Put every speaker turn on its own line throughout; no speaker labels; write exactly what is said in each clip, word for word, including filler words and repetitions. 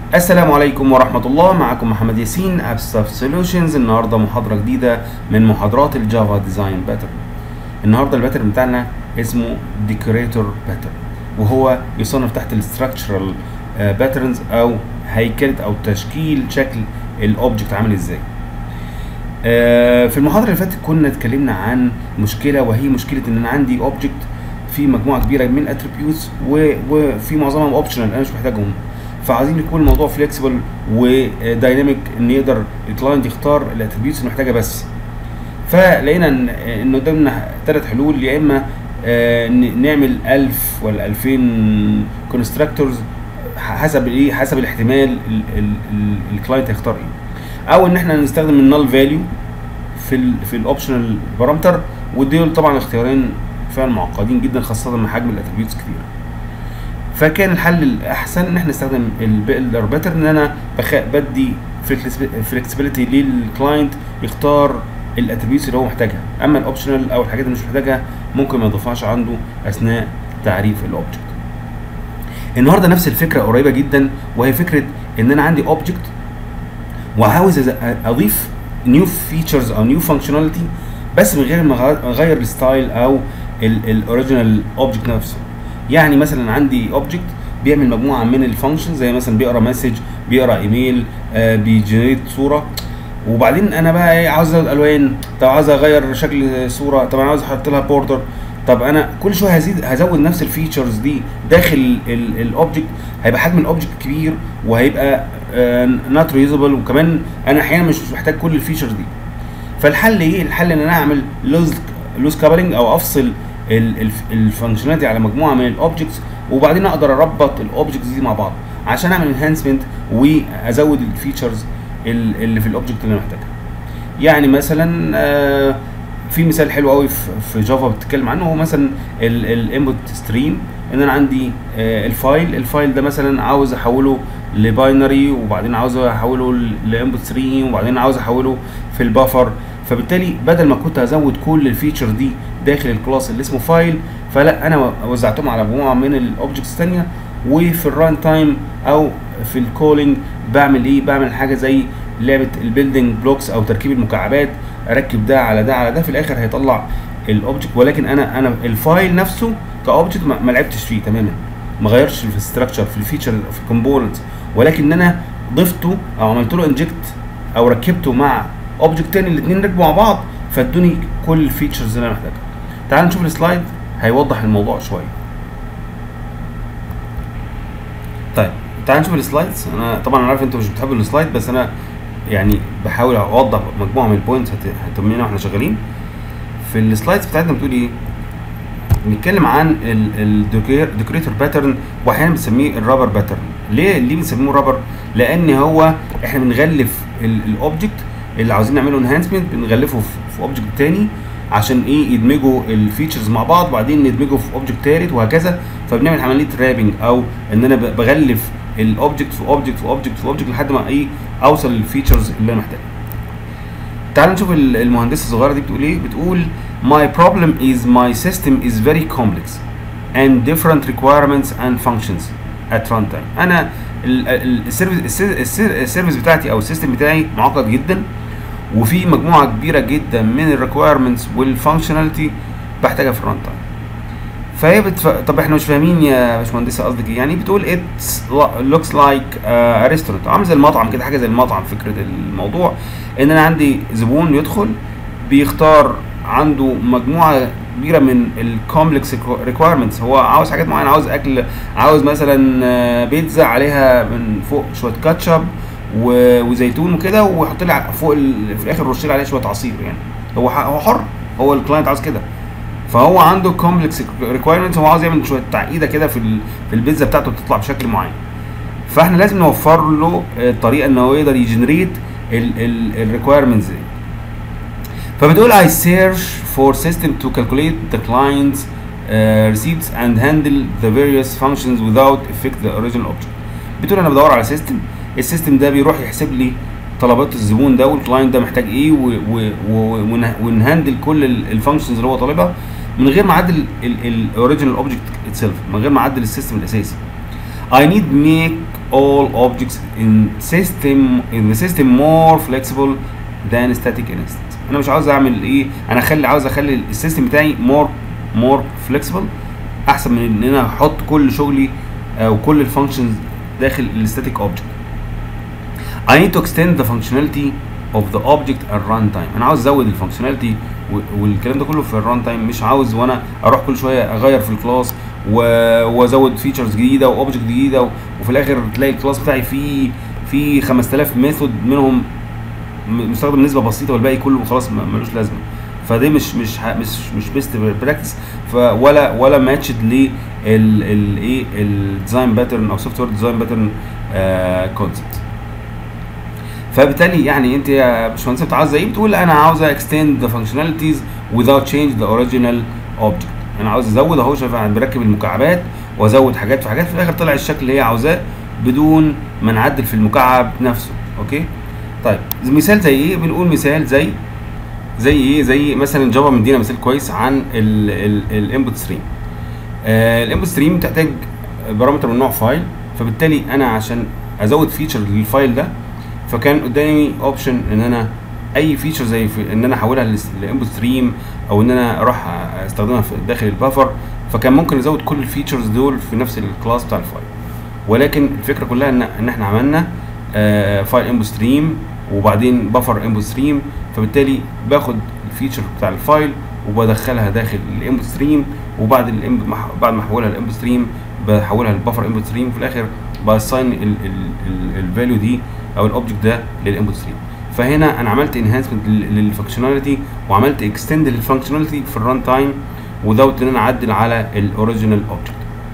السلام عليكم ورحمة الله. معكم محمد ياسين ابستراكت سوليوشنز. النهارده محاضرة جديدة من محاضرات الجافا ديزاين باترن. النهارده الباترن بتاعنا اسمه ديكوريتور باترن، وهو يصنف تحت الستراكشرال باترنز او هيكلة او تشكيل شكل الاوبجكت عامل ازاي. في المحاضرة اللي فاتت كنا اتكلمنا عن مشكلة، وهي مشكلة ان انا عندي اوبجكت في مجموعة كبيرة من الاتريبيوتس وفي معظمهم اوبشنال انا مش محتاجهم، فعايزين يكون الموضوع فليكسبل ودايناميك ان يقدر الكلاينت يختار الاتريبيوتس اللي محتاجها بس. فلقينا ان ان قدامنا ثلاث حلول، يا اما نعمل ألف ولا ألفين كونستراكتورز حسب ايه حسب الاحتمال الكلاينت هيختار ايه، او ان احنا نستخدم النال فاليو في ال في الاوبشنال بارامتر، ودول طبعا اختيارين فعلا معقدين جدا خاصه من حجم الاتريبيوتس كتير. فكان الحل الاحسن ان احنا نستخدم البيلدر باترن، ان انا بدي فلكسبيليتي للكلاينت يختار الاتريبيوتس اللي هو محتاجها، اما الاوبشنال او الحاجات اللي مش محتاجها ممكن ما يضيفهاش عنده اثناء تعريف الاوبجكت. النهارده نفس الفكره قريبه جدا، وهي فكره ان انا عندي اوبجكت وعاوز اضيف نيو فيتشرز او نيو فانكشناليتي، بس من غير ما اغير الستايل او الاوريجينال اوبجكت نفسه. يعني مثلا عندي اوبجكت بيعمل مجموعه من الفانكشنز، زي مثلا بيقرا مسج، بيقرا ايميل، آه بيجنريت صوره، وبعدين انا بقى ايه عاوز ازود الوان، طب عاوز اغير شكل صوره، طب انا عاوز احط لها بوردر، طب انا كل شويه هزيد هزود نفس الفيتشرز دي داخل الاوبجكت، هيبقى حجم الاوبجكت كبير وهيبقى نوت ريوزبل، وكمان انا احيانا مش محتاج كل الفيتشرز دي. فالحل ايه؟ الحل ان انا اعمل لوز لوز كابلنج، او افصل الفانكشناليتي على مجموعه من الاوبجكتس، وبعدين اقدر اربط الاوبجكتس دي مع بعض عشان اعمل انهانسمنت وازود الفيتشرز اللي في الاوبجكت اللي انا محتاجها. يعني مثلا آه في مثال حلو قوي في جافا بتتكلم عنه، هو مثلا الانبوت ستريم، ان انا عندي آه الفايل الفايل ده مثلا عاوز احوله لباينري، وبعدين عاوز احوله لانبوت ستريم، وبعدين عاوز احوله في البفر. فبالتالي بدل ما كنت ازود كل الفيتشر دي داخل الكلاس اللي اسمه فايل، فلا انا وزعتهم على مجموعه من الاوبجكتس الثانيه، وفي الران تايم او في الكولينج بعمل ايه؟ بعمل حاجه زي لعبه البيلدينج بلوكس او تركيب المكعبات، اركب ده على ده على ده، في الاخر هيطلع الاوبجكت، ولكن انا انا الفايل نفسه كاوبجكت ما لعبتش فيه تماما، ما غيرش في الستراكشر في الفيتشر في الكومبوننت، ولكن انا ضفته او عملت له انجكت او ركبته مع اوبجكت تاني، الاثنين ركبوا مع بعض فادوني كل الفيتشرز اللي انا محتاجها. تعال نشوف السلايد هيوضح الموضوع شويه. طيب تعال نشوف السلايدز. انا طبعا عارف انتوا مش بتحبوا السلايد، بس انا يعني بحاول اوضح مجموعه من البوينتس هتهمنا واحنا شغالين. في السلايدز بتاعتنا بتقول ايه؟ بنتكلم عن الديكوريتور باترن، واحيانا بنسميه الرابر باترن. ليه ليه بنسميه رابر؟ لان هو احنا بنغلف الاوبجكت اللي عاوزين نعمله انهانسمنت، بنغلفه في اوبجكت تاني عشان ايه؟ يدمجوا الفيتشرز مع بعض، وبعدين ندمجه في اوبجكت تالت وهكذا. فبنعمل عمليه رابنج، او ان انا بغلف الاوبجكت في اوبجكت في اوبجكت في اوبجكت لحد ما ايه؟ اوصل للفيتشرز اللي انا محتاجها. تعالوا نشوف المهندسه الصغيره دي بتقول ايه. بتقول my problem is my system is very complex and different requirements and functions at runtime. انا السيرفيس السيرفيس بتاعتي او السيستم بتاعي معقد جدا، وفي مجموعه كبيره جدا من الريكوايرمنتس والفانكشناليتي بحتاجها في الران تايم. فهي بتف... طب احنا مش فاهمين يا باشمهندسه قصدك ايه؟ يعني بتقول اتس لوكس لايك ا ريستورانت، عامل زي المطعم كده، حاجه زي المطعم. فكره الموضوع ان انا عندي زبون يدخل بيختار عنده مجموعه كبيره من الكومبلكس ريكوايرمنتس، هو عاوز حاجات معينه، عاوز اكل، عاوز مثلا بيتزا عليها من فوق شويه كاتشب وزيتون وكده، ويحط لي فوق في الاخر رش لي عليها شويه عصير. يعني هو هو حر، هو الكلاينت عاوز كده، فهو عنده كومبلكس ريكوايرمنتس، هو عاوز يعمل شويه تعقيده كده في في البيتزا بتاعته تطلع بشكل معين. فاحنا لازم نوفر له طريقه ان هو يقدر يجنريت الريكوايرمنتس دي. فبتقول I search for system to calculate the client's uh, receipts and handle the various functions without affect the original object. بتقول انا بدور على سيستم، السيستم ده بيروح يحسب لي طلبات الزبون ده والكلاينت ده محتاج ايه، ونهندل كل الفانكشنز اللي هو طالبها من غير ما اعدل الاوريجينال اوبجكت اتسيلف، من غير ما اعدل السيستم الاساسي. I need make all objects in system in the system more flexible than static instance. انا مش عاوز اعمل ايه، انا اخلي عاوز اخلي السيستم بتاعي more more flexible، احسن من ان انا احط كل شغلي او كل الفانكشنز داخل الستاتيك اوبجكت. I need to extend the functionality of the object at runtime. انا عاوز ازود الفانكشناليتي والكلام ده كله في الران تايم، مش عاوز وانا اروح كل شويه اغير في الكلاس وازود فيتشرز جديده واوبجكت جديده وفي الاخر تلاقي الكلاس بتاعي فيه فيه خمسة آلاف ميثود منهم مستخدم نسبه بسيطه والباقي كله خلاص ملوش لازمه. فده مش مش مش مش بيست براكتس ولا ولا ماتشد لل الايه الديزاين باترن او سوفت وير ديزاين باترن كونسبت. فبالتالي يعني انت يا باشمهندس انت عاوزه ايه؟ بتقول انا عاوزه extend the functionalities without change the original object. انا عاوز ازود اهو، شايف انا بركب المكعبات وازود حاجات في حاجات في الاخر طلع الشكل اللي هي عاوزاه بدون ما نعدل في المكعب نفسه. اوكي طيب مثال زي ايه؟ بنقول مثال زي زي ايه؟ زي مثلا جافا مدينا مثال كويس عن الانبوت ستريم. الانبوت ستريم تحتاج بارامتر من نوع فايل، فبالتالي انا عشان ازود فيتشر للفايل ده فكان قدامي اوبشن ان انا اي فيتشر زي في ان انا احولها لانبوت ستريم او ان انا اروح استخدمها في داخل البفر، فكان ممكن ازود كل الفيتشرز دول في نفس الكلاس بتاع الفايل. ولكن الفكره كلها ان ان احنا عملنا آه فايل انبوت ستريم وبعدين بفر انبوت ستريم، فبالتالي باخد الفيتشر بتاع الفايل وبدخلها داخل الانبوت ستريم، وبعد بعد ما احولها لانبوت ستريم بحولها للبفر انبوت ستريم، في الاخر باساين الفاليو دي او الاوبجكت ده للانبوت ستريم. فهنا انا عملت انهانسمنت للفانكشناليتي وعملت اكستند للفانكشناليتي في الران تايم without ان انا اعدل على الاوريجينال اوبجكت.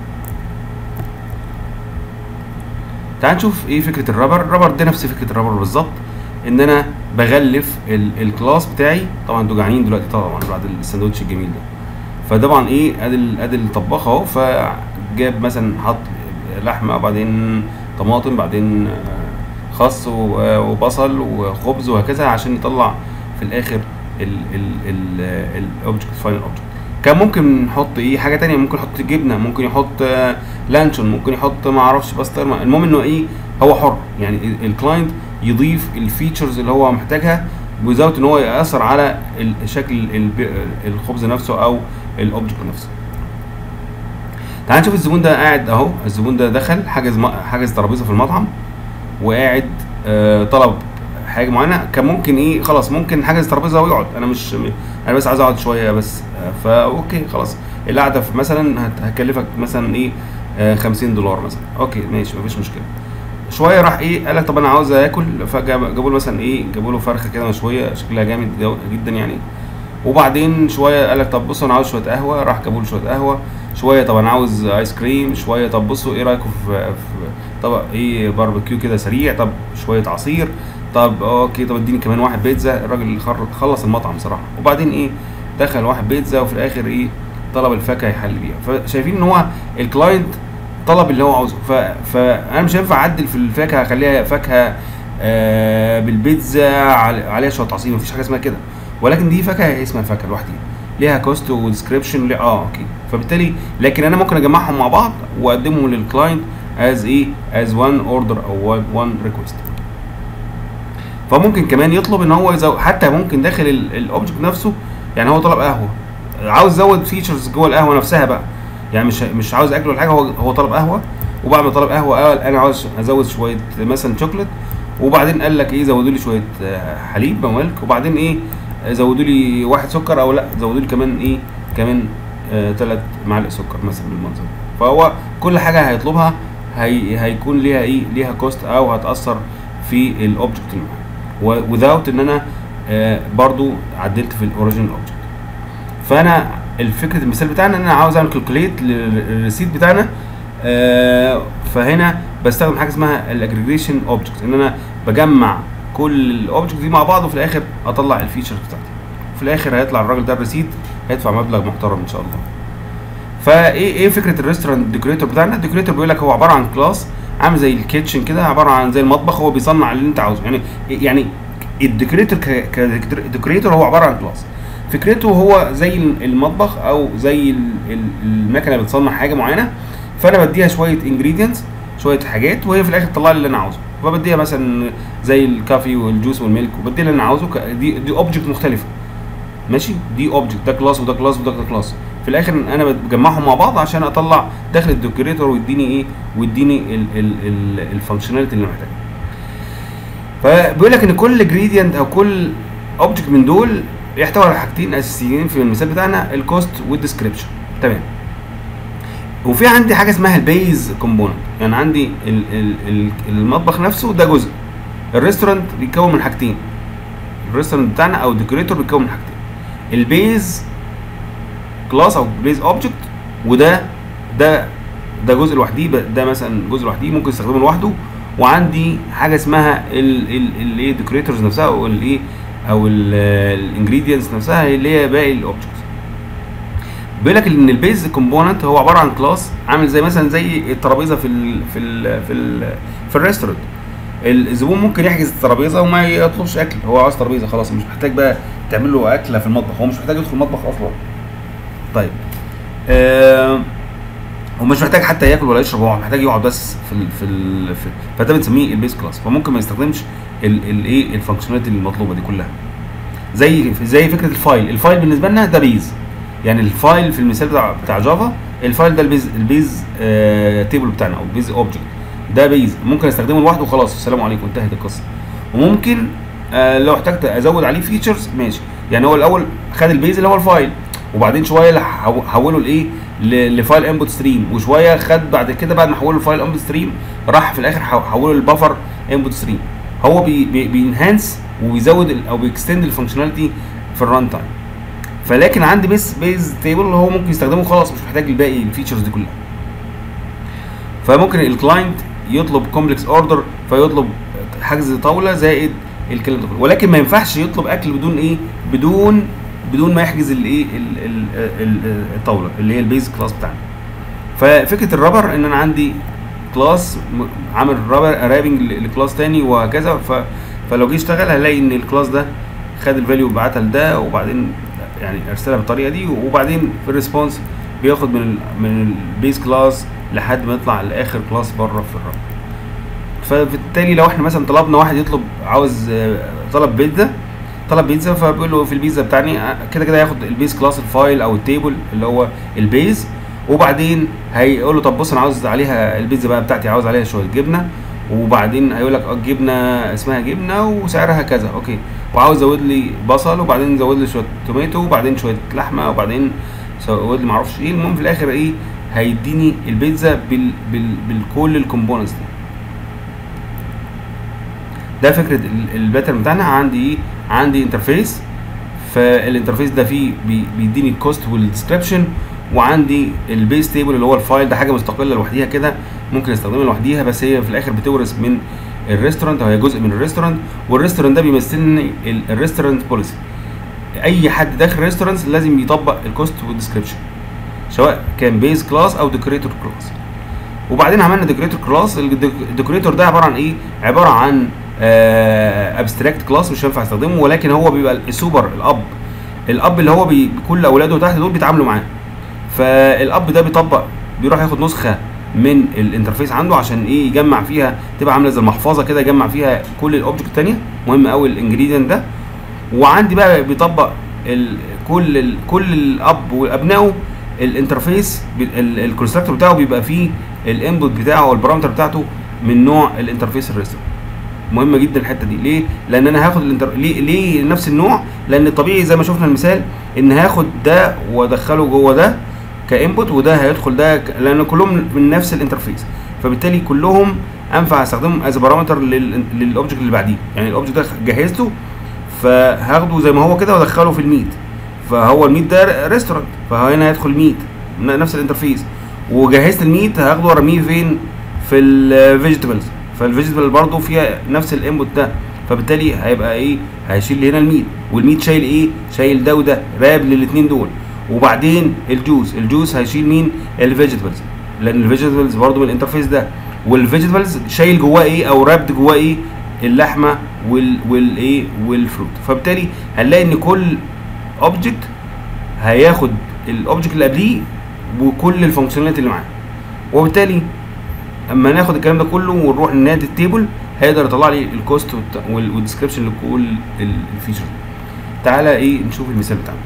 تعال نشوف ايه فكره الرابر. الرابر ده نفس فكره الرابر بالظبط، ان انا بغلف الكلاس بتاعي. طبعا انتوا جعانين دلوقتي طبعا بعد الساندوتش الجميل ده. فطبعا ايه ادي ادي الطباخ اهو، فجاب مثلا حط لحمه وبعدين طماطم بعدين خس وبصل وخبز وهكذا عشان يطلع في الاخر الاوبجكت فاينل اوبجكت. كان ممكن نحط ايه حاجه ثانيه، ممكن يحط جبنه، ممكن يحط لانشون، ممكن يحط ما اعرفش بسطرمه. المهم انه ايه هو حر، يعني الكلاينت يضيف الفيتشرز اللي هو محتاجها وزاوت ان هو ياثر على شكل الخبز نفسه او الاوبجكت نفسه. تعال نشوف الزبون ده قاعد اهو. الزبون ده دخل حجز حجز ترابيزه في المطعم وقاعد آه طلب حاجه معينه. كان ممكن ايه خلاص ممكن حجز ترابيزه ويقعد، انا مش انا بس عايز اقعد شويه بس آه فا اوكي خلاص القعده مثلا هتكلفك مثلا ايه آه خمسين دولار مثلا. اوكي ماشي مفيش مشكله. شويه راح ايه قال لك طب انا عاوز اكل، فجابوا له مثلا ايه جابوا له فرخه كده مشويه شكلها جامد جدا يعني. وبعدين شويه قال لك طب بصوا انا عاوز شويه قهوه، راح جابوا له شويه قهوه. شويه طب انا عاوز ايس كريم، شويه طب بصوا ايه رايكم في, في طبق ايه باربيكيو كده سريع، طب شويه عصير، طب اوكي طب اديني كمان واحد بيتزا. الراجل خلص المطعم صراحه. وبعدين ايه دخل واحد بيتزا وفي الاخر ايه طلب الفاكهه يحل بيها. فشايفين ان هو الكلاينت طلب اللي هو عاوزه. فانا مش هينفع اعدل في الفاكهه اخليها فاكهه آه بالبيتزا عليها شويه عصير، مفيش حاجه اسمها كده. ولكن دي فاكهه اسمها فاكهه لوحدها ليها كوست وديسكريبشن اه اوكي. فبالتالي لكن انا ممكن اجمعهم مع بعض واقدمهم للكلاينت از ايه از وان اوردر او وان ريكوست. فممكن كمان يطلب ان هو يزود، حتى ممكن داخل الاوبجكت نفسه. يعني هو طلب قهوه عاوز يزود فيتشرز جوه القهوه نفسها بقى، يعني مش مش عاوز اكل ولا حاجه، هو هو طلب قهوه وبعد ما طلب قهوه قال انا عاوز ازود شويه مثلا شوكليت، وبعدين قال لك ايه زودوا لي شويه حليب ملك، وبعدين ايه زودوا لي واحد سكر او لا زودوا لي كمان ايه كمان ثلاث آه معالق سكر مثلا بالمنظر. فهو كل حاجه هيطلبها هي هيكون ليها ايه ليها كوست او هتاثر في الاوبجكت اللي معاه without ان انا آه برضو عدلت في الاوريجينال اوبجكت. فانا الفكره المثال بتاعنا ان انا عاوز اعمل كالكوليت للريسيت بتاعنا. آه فهنا بستخدم حاجه اسمها الاجريجيشن اوبجكت، ان انا بجمع كل الاوبجكت دي مع بعض وفي الاخر اطلع الفيتشرز بتاعتي. وفي الاخر هيطلع الراجل ده الريسيت هيدفع مبلغ محترم ان شاء الله. فايه ايه فكره الريستورانت ديكوريتور بتاعنا؟ الديكوريتور بيقول لك هو عباره عن كلاس عامل زي الكيتشن كده، عباره عن زي المطبخ، هو بيصنع اللي انت عاوزه. يعني يعني الديكوريتور كديكوريتور هو عباره عن كلاس، فكرته هو زي المطبخ او زي المكنه بتصنع حاجه معينه. فانا بديها شويه انجريدينتس شويه حاجات وهي في الاخر تطلع لي اللي انا عاوزه. فبديها مثلا زي الكافي والجوس والميلك وبدي اللي انا عاوزه. دي دي اوبجكت مختلفه ماشي، دي اوبجكت، ده كلاس وده كلاس وده كلاس. في الاخر انا بجمعهم مع بعض عشان اطلع داخل الديكوريتور ويديني ايه، ويديني الفانكشناليتي اللي محتاجها. فبيقول لك ان كل جريدينت او كل اوبجكت من دول يحتوي على حاجتين اساسيين في المثال بتاعنا، الكوست والديسكريبشن. تمام. وفي عندي حاجه اسمها البيز كومبوننت، يعني عندي ال ال المطبخ نفسه ده جزء، الريستورانت بيتكون من حاجتين، الريستورانت بتاعنا او الديكوريتور بيتكون من حاجتين، البيز كلاس او بيز اوبجكت، وده ده ده جزء لوحديه، ده مثلا جزء لوحديه ممكن استخدمه لوحده، وعندي حاجه اسمها الايه ديكوريتورز نفسها او الايه او الانجريدينتس نفسها اللي هي باقي الاوبجكتس. بيقول لك ان البيز كومبوننت هو عباره عن كلاس عامل زي مثلا زي الترابيزه في ال في ال في ال في الريستورانت. الزبون ممكن يحجز الترابيزه وما يطلبش اكل، هو عاوز ترابيزه خلاص، مش محتاج بقى تعمل له اكله في المطبخ، هو مش محتاج يدخل المطبخ اصلا. طيب آه ومش محتاج حتى ياكل ولا يشرب، هو محتاج يقعد بس في ال في, ال في فده بنسميه البيز كلاس. فممكن ما يستخدمش الايه الفانكشناليتي المطلوبه دي كلها. زي زي فكره الفايل، الفايل بالنسبه لنا ده بيز، يعني الفايل في المثال بتاع بتاع جافا، الفايل ده البيز البيز آه تيبل بتاعنا او البيز اوبجكت، ده بيز ممكن استخدمه لوحده وخلاص، السلام عليكم انتهت القصه. وممكن آه لو احتجت ازود عليه فيتشرز ماشي، يعني هو الاول خد البيز اللي هو الفايل، وبعدين شويه حوله لايه لفايل انبوت ستريم، وشويه خد بعد كده بعد ما حوله لفايل انبوت ستريم راح في الاخر حوله للبفر انبوت ستريم. هو بي بي بينهانس وبيزود او بيكستند الفانكشناليتي في الران تايم. فلكن عندي بيز بيز تيبل هو ممكن يستخدمه خلاص، مش محتاج الباقي الفيتشرز دي كلها. فممكن الكلاينت يطلب كومبلكس اوردر، فيطلب حجز طاوله زائد الكلام ده كله، ولكن ما ينفعش يطلب اكل بدون ايه، بدون بدون ما يحجز الايه الطاوله اللي هي البيز كلاس بتاعنا. ففكره الرابر ان انا عندي كلاس عامل رابر رابنج لكلاس تاني وهكذا. ف فلو جه اشتغل هلاقي ان الكلاس ده خد الفاليو وبعتها لده، وبعدين يعني ارسلها بالطريقه دي، وبعدين في الريسبونس بياخد من ال من البيز كلاس لحد ما يطلع لاخر كلاس بره في الرابر. فبالتالي لو احنا مثلا طلبنا واحد يطلب عاوز طلب بيتزا طلب بيتزا، فبيقول له في البيتزا بتاعتي كده كده هياخد البيز كلاس الفايل او التيبل اللي هو البيز، وبعدين هيقول له طب بص انا عاوز عليها البيتزا بقى بتاعتي عاوز عليها شويه جبنه، وبعدين هيقول لك اه جبنه اسمها جبنه وسعرها كذا اوكي، وعاوز زود لي بصل، وبعدين زود لي شويه توماتو، وبعدين شويه لحمه، وبعدين زود لي معرفش ايه. المهم في الاخر ايه هيديني البيتزا بال بال بالكل الكومبوننتس دي. ده فكره الباترن بتاعنا. عندي ايه؟ عندي انترفيس، فالانترفيس ده فيه بيديني الكوست والديسكريبشن، وعندي البيز تيبل اللي هو الفايل ده حاجه مستقله لوحديها كده ممكن استخدمها لوحديها، بس هي في الاخر بتورث من الريستورانت او هي جزء من الريستورانت، والريستورانت ده بيمثلني الريستورانت بوليسي. اي حد داخل ريستورانت لازم يطبق الكوست والديسكريبشن سواء كان بيز كلاس او ديكوريتور كلاس. وبعدين عملنا ديكوريتور كلاس. الديكوريتور ده عباره عن ايه؟ عباره عن ابستراكت uh, كلاس مش هينفع استخدمه، ولكن هو بيبقى السوبر الاب الاب اللي هو بي كل اولاده تحت دول بيتعاملوا معاه. فالاب ده بيطبق بيروح ياخد نسخه من الانترفيس عنده عشان ايه يجمع فيها، تبقى عامله زي المحفظه كده يجمع فيها كل الاوبجكت الثانيه، مهم قوي الانجريدينت ده. وعندي بقى بيطبق ال كل ال كل الاب وابنائه الانترفيس الكونستراكتور بتاعه بيبقى فيه الانبوت بتاعه او البارامتر بتاعته من نوع الانترفيس الريستورانت. مهمه جدا الحته دي. ليه؟ لان انا هاخد الانتر... ليه ليه نفس النوع؟ لان الطبيعي زي ما شفنا المثال ان هاخد ده وادخله جوه ده كانبوت، وده هيدخل ده ك... لان كلهم من نفس الانترفيس، فبالتالي كلهم انفع استخدمهم از بارامتر لل... للاوبجكت اللي بعديه. يعني الاوبجكت ده جهزته فهاخده زي ما هو كده وادخله في الميت، فهو الميت ده ريستورانت، فهنا هيدخل ميت نفس الانترفيس، وجهزت الميت هاخده وارميه فين؟ في الفيجيتابلز، فالفيجيتابل برضه فيها نفس الانبوت ده، فبالتالي هيبقى ايه؟ هيشيل هنا الميت، والميت شايل ايه؟ شايل ده وده، راب للاثنين دول. وبعدين الجوز، الجوز هيشيل مين؟ الفيجيتابلز، لان الفيجيتابلز برضه من الانترفيس ده، والفيجيتابلز شايل جواه ايه او رابد جواه ايه؟ اللحمه وال والايه والفروت. فبالتالي هنلاقي ان كل اوبجكت هياخد الاوبجكت اللي قبليه وكل الفانكشناليتي اللي معاه، وبالتالي اما ناخد الكلام ده كله ونروح ننادي التيبل هيقدر يطلع لي الكوست والديسكربشن لكل الفيتشر. تعالى ايه نشوف المثال بتاعنا.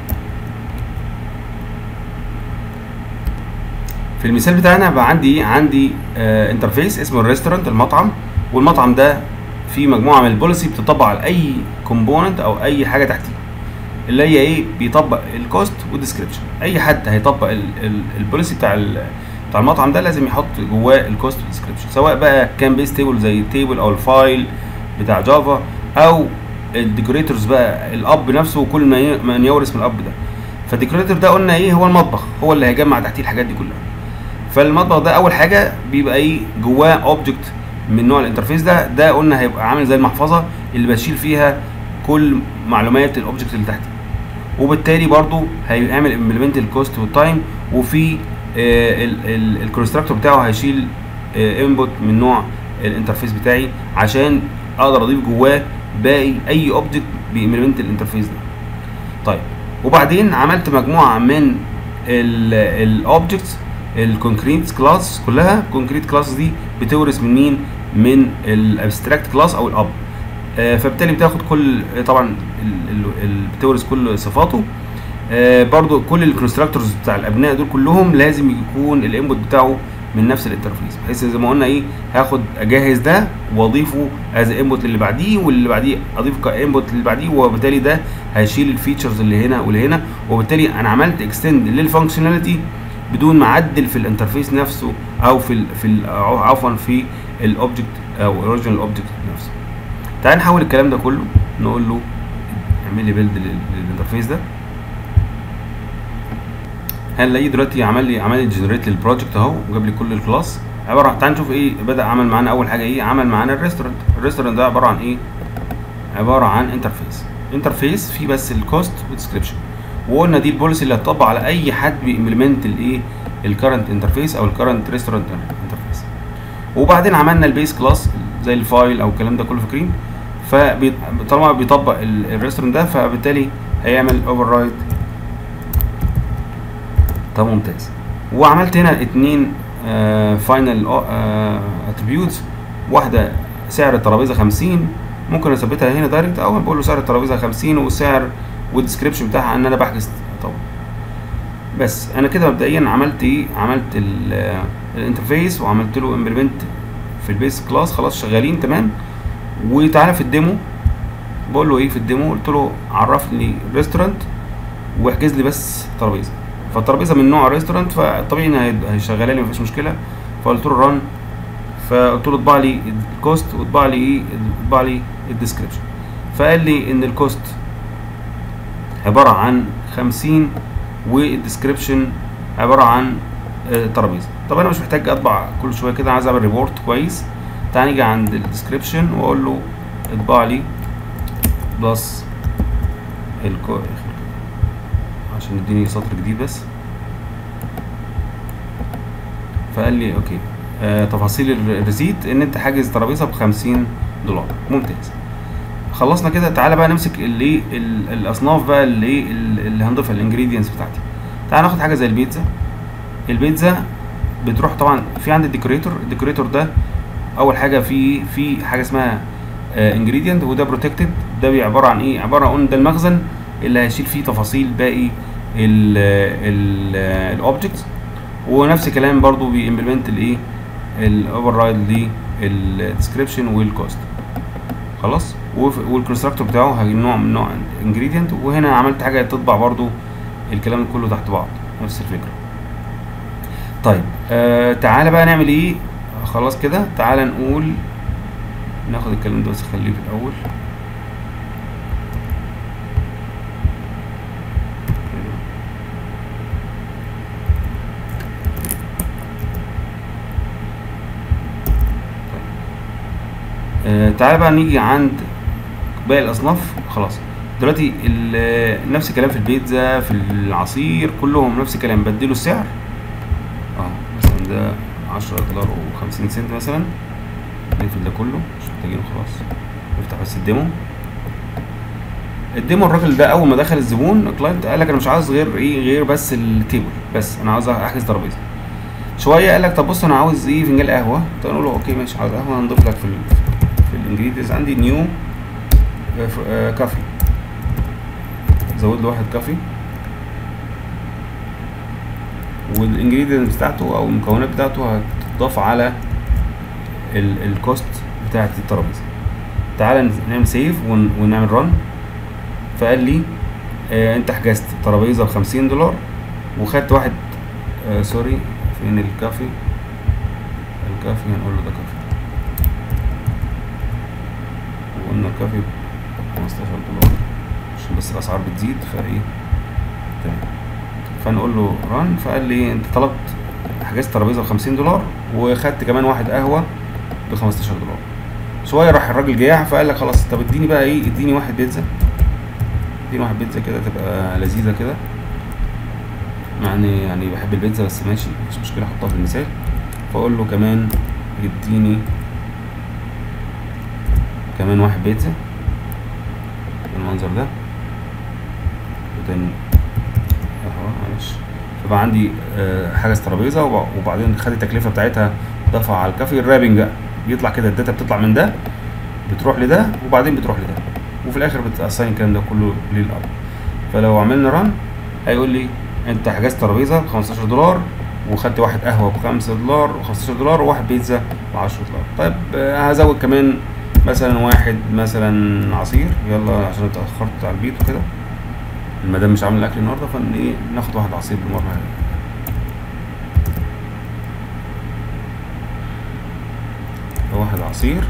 في المثال بتاعنا بقى عندي ايه؟ عندي آه انترفيس اسمه الريستورانت، المطعم، والمطعم ده في مجموعه من البوليسي بتطبق على اي كومبوننت او اي حاجه تحتيه، اللي هي ايه؟ بيطبق الكوست والديسكربشن. اي حد هيطبق البوليسي بتاع بتاع المطعم ده لازم يحط جواه الكوست والديسكربشن، سواء بقى كان بيس تيبل زي التيبل او الفايل بتاع جافا، او الديكوريتورز بقى الاب نفسه وكل ما من يورث من الاب ده. فالديكوريتور ده قلنا ايه؟ هو المطبخ، هو اللي هيجمع تحتيه الحاجات دي كلها. فالمطبخ ده اول حاجه بيبقى ايه؟ جواه اوبجكت من نوع الانترفيس ده، ده قلنا هيبقى عامل زي المحفظه اللي بشيل فيها كل معلومات الاوبجكت اللي تحتي، وبالتالي برضو هيعمل امبلمنت الكوست والتايم، وفي الكونستراكتور بتاعه هيشيل انبوت من نوع الانترفيس بتاعي عشان اقدر اضيف جواه باقي اي اوبجكت بامبلمنت الانترفيس ده. طيب وبعدين عملت مجموعه من الاوبجكتس الكونكريت كلاس كلها. الكونكريت كلاس دي بتورث من مين؟ من الابستراكت كلاس او الاب. آه فبالتالي بتاخد كل طبعا بتورث كل صفاته. آه برضو كل الكونستراكتورز بتاع الابناء دول كلهم لازم يكون الانبوت بتاعه من نفس الانترفيس، بحيث زي ما قلنا ايه؟ هاخد اجهز ده واضيفه از انبوت للي بعديه، واللي بعديه اضيفه كانبوت للي بعديه، وبالتالي ده هيشيل الفيتشرز اللي هنا واللي هنا، وبالتالي انا عملت اكستند للفانكشناليتي بدون ما اعدل في الانترفيس نفسه او في ال في ال عفوا في الاوبجكت او الاوريجينال اوبجكت نفسه. تعال نحول الكلام ده كله، نقول له اعمل لي بيلد للانترفيس ده. هنلاقيه دلوقتي عمل لي عمل لي جنريت للبروجكت اهو، وجاب لي كل الكلاس عباره عن، تعال نشوف ايه بدا عمل معانا. اول حاجه ايه؟ عمل معانا الريستورانت. الريستورانت ده عباره عن ايه؟ عباره عن انترفيس انترفيس فيه بس الكوست والديسكربشن، وقلنا دي البوليسي اللي هتطبق على اي حد بيمبلمنت الايه؟ الكرنت انترفيس او الكرنت ريستورانت انترفيس. وبعدين عملنا البيس كلاس زي الفايل او الكلام ده كله، فاكرين؟ فطالما بيطبق الريستورانت ده فبالتالي هيعمل اوفر رايد. طب ممتاز. وعملت هنا اتنين فاينل اتريبيوتس، واحده سعر الترابيزه خمسين، ممكن اثبتها هنا دايركت، او بقول له سعر الترابيزه خمسين والسعر والديسكربشن بتاعها ان انا بحجز طبعا. بس انا كده مبدئيا عملت ايه؟ عملت الانترفيس وعملت له امبلمنت في البيس كلاس، خلاص شغالين تمام. وتعالى في الديمو، بقول له ايه في الديمو؟ قلت له عرف لي ريستورانت واحجز لي بس ترابيزه. فالترابيزه من نوع ريستورانت، فطبيعي ان هيشغلها لي مفيش مشكله. فقلت له ران، فقلت له اطبع لي الكوست واطبع لي ايه؟ اطبع لي الديسكربشن. فقال لي ان الكوست عباره عن خمسين والديسكربشن عباره عن ترابيزه. طب انا مش محتاج اطبع كل شويه كده، عايز اعمل ريبورت كويس. تعال نيجي عند الديسكربشن واقول له اطبع لي بلس الكو عشان يديني سطر جديد بس. فقال لي اوكي آه تفاصيل الريسيت ان انت حاجز ترابيزه ب خمسين دولار. ممتاز، خلصنا كده. تعالى بقى نمسك الايه الاصناف بقى اللي ايه اللي هنضيفها، الانجريدينتس بتاعتي. تعالى ناخد حاجه زي البيتزا. البيتزا بتروح طبعا في عند الديكوريتور. الديكوريتور ده اول حاجه في في حاجه اسمها انجريدينت، وده بروتكتد. ده عباره عن ايه؟ عباره عن ده المخزن اللي هيشيل فيه تفاصيل باقي الاوبجكتس. ونفس الكلام برضو بيمبلمنت الايه؟ الاوفر رايد للديسكربشن والكوست. خلاص. والكونستراكتور بتاعه نوع من نوع انجريدينت. وهنا عملت حاجه تطبع برضو الكلام كله تحت بعض، نفس الفكره. طيب آه تعالى بقى نعمل ايه؟ خلاص كده. تعالى نقول ناخد الكلام ده بس خليه في الاول. آه تعالى بقى نيجي عند باقي الاصناف. خلاص دلوقتي نفس الكلام في البيتزا، في العصير، كلهم نفس الكلام. بديله السعر اه مثلا ده عشرة دولار وخمسين سنت مثلا. نقفل ده كله مش محتاجينه خلاص. نفتح بس الديمو. الديمو الراجل ده اول ما دخل الزبون الكلاينت قال لك انا مش عاوز غير ايه؟ غير بس التيبل، بس انا عاوز احجز ترابيزه. شويه قال لك طب بص انا عاوز ايه فنجان قهوه، طب نقول له اوكي ماشي عاوز قهوه، هنضيف لك في ال في الانجريدينتس عندي نيو كافي، زود له واحد كافي، والانجريدينتس بتاعته او المكونات بتاعته هتضاف على الكوست بتاعت الترابيزه. تعالى نعمل سيف ونعمل رن. فقال لي آه انت حجزت ترابيزه ب خمسين دولار وخدت واحد آه سوري فين الكافي؟ الكافي هنقول له ده كافي، وقلنا الكافي ب خمستاشر دولار عشان بس الاسعار بتزيد فايه تمام. فنقول له ران. فقال لي انت طلبت حجزت ترابيزه ب خمسين دولار وخدت كمان واحد قهوه ب خمستاشر دولار. شويه راح الراجل جاع فقال لك خلاص طب اديني بقى ايه، اديني واحد بيتزا، اديني واحد بيتزا كده تبقى لذيذه كده، يعني يعني بحب البيتزا بس ماشي مش مشكله احطها في المثال. فاقول له كمان اديني كمان واحد بيتزا بالمنظر ده وتاني اهو معلش. فبقى عندي آه حجز ترابيزه وبعدين خد التكلفه بتاعتها دفع على الكافي. الرابنج بقى بيطلع كده، الداتا بتطلع من ده بتروح لده وبعدين بتروح لده وفي الاخر بتاساين الكلام ده كله للاب. فلو عملنا ران هيقول لي انت حجزت ترابيزه ب خمستاشر دولار وخدت واحد قهوه ب خمسة دولار و15 دولار وواحد بيتزا ب عشرة دولار. طيب آه هزود كمان مثلا واحد مثلا عصير، يلا عشان اتاخرت على البيت وكده المدام مش عامل اكل النهارده فان ايه ناخد واحد عصير بالمره. واحد عصير،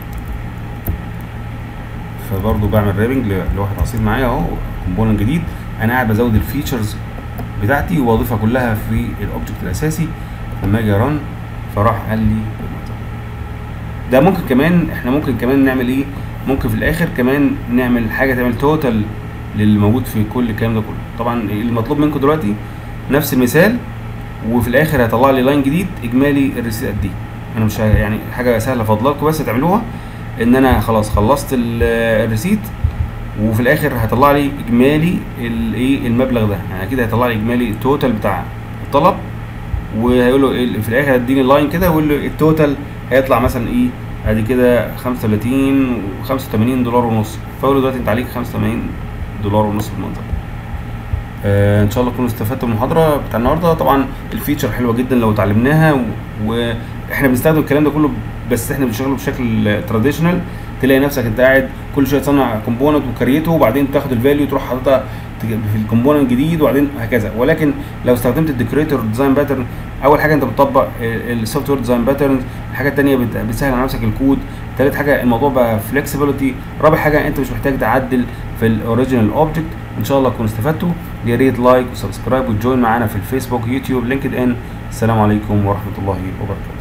فبرضه بعمل رابنج لواحد عصير معايا اهو كومبوننت جديد. انا قاعد بزود الفيتشرز بتاعتي واضيفها كلها في الاوبجكت الاساسي. لما اجي ران فراح قال لي ده. ممكن كمان احنا ممكن كمان نعمل ايه، ممكن في الاخر كمان نعمل حاجه تعمل توتال للي موجود في كل الكلام ده كله. طبعا المطلوب منكم دلوقتي نفس المثال وفي الاخر هيطلع لي لاين جديد اجمالي الريسيت قد ايه. انا مش يعني حاجه سهله فاضلالكم بس تعملوها، ان انا خلاص خلصت الريسيت وفي الاخر هيطلع لي اجمالي الايه المبلغ ده، يعني اكيد هيطلع لي اجمالي التوتال بتاع الطلب وهيقول له في الاخر هيديني اللاين كده ويقول له التوتال هيطلع مثلا ايه ادي كده خمسة وتلاتين وخمسة وتمانين دولار ونص. فاقول له دلوقتي انت عليك خمسة وتمانين دولار ونص بالمنظر. آه ان شاء الله تكونوا استفدتوا من المحاضره بتاع النهارده. طبعا الفيتشر حلوه جدا لو اتعلمناها واحنا بنستخدم الكلام ده كله بس احنا بنشتغله بشكل تراديشنال. تلاقي نفسك انت قاعد كل شويه تصنع كومبوننت وكريته وبعدين تاخد الفاليو تروح حاططها في الكومبوننت الجديد وبعدين هكذا. ولكن لو استخدمت الديكوريتور ديزاين باترن، اول حاجه انت بتطبق السوفت وير ديزاين باترنز، الحاجه الثانيه بتسهل على نفسك الكود، ثالث حاجه الموضوع بقى فلكسبيليتي، رابع حاجه انت مش محتاج تعدل في الاوريجينال اوبجكت. ان شاء الله تكونوا استفدتوا. يا ريت لايك وسبسكرايب وتجوين معانا في الفيسبوك يوتيوب لينكد ان. السلام عليكم ورحمه الله وبركاته.